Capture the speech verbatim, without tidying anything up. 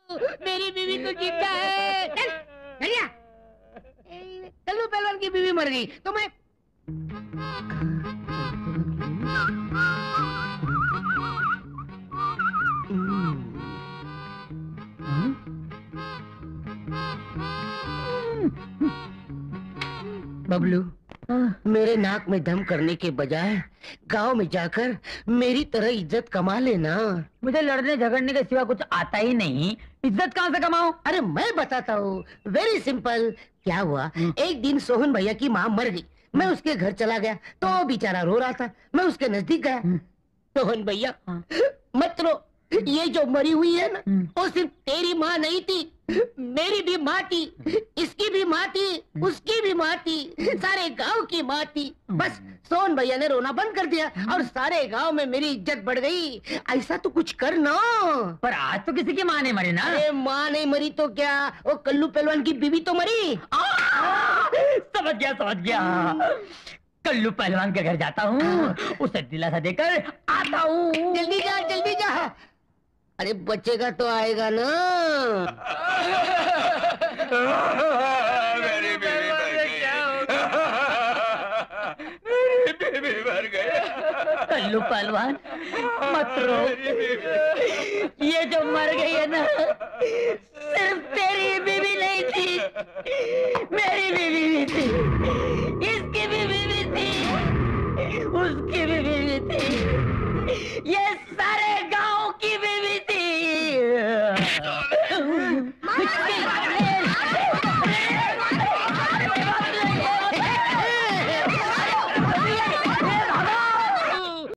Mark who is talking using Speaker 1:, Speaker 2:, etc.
Speaker 1: मेरी बीवी तो जिंदा है। चल चलिया। कल्लू पहलवान की बीवी मर गई तो मैं बबलू, मेरे नाक में दम करने के बजाय गांव में जाकर मेरी तरह इज्जत कमा लेना।
Speaker 2: मुझे लड़ने झगड़ने के सिवा कुछ आता ही नहीं, इज्जत कहाँ से कमाऊं?
Speaker 1: अरे मैं बताता हूँ, वेरी सिंपल। क्या हुआ, एक दिन सोहन भैया की माँ मर गई। मैं उसके घर चला गया तो वो बेचारा रो रहा था। मैं उसके नजदीक गया। सोहन भैया मत रो, ये जो मरी हुई है ना, वो सिर्फ तेरी माँ नहीं थी, मेरी भी माँ थी, इसकी भी माँ थी, उसकी भी माँ थी, सारे गांव की माँ थी। बस सोहन भैया ने रोना बंद कर दिया और सारे गांव में मेरी इज्जत बढ़ गई। ऐसा तो कुछ कर ना।
Speaker 2: पर आज तो किसी की माँ नहीं मरी ना।
Speaker 1: अरे माँ नहीं मरी तो क्या, वो कल्लू पहलवान की बीवी तो मरी।
Speaker 2: समझ गया समझ गया। कल्लू पहलवान के घर जाता हूँ, उसे दिलासा देकर आता हूँ।
Speaker 1: जल्दी जा जल्दी जा। अरे बचेगा तो आएगा ना।
Speaker 3: मेरी बीवी मर गई। मेरी बीवी मर गई।
Speaker 2: कल्लू पहलवान मत रो, ये जो मर गई है ना, सिर्फ तेरी बीवी नहीं थी, मेरी बीवी भी थी, इसकी भी बीवी थी, उसकी भी बीवी थी। ये सारे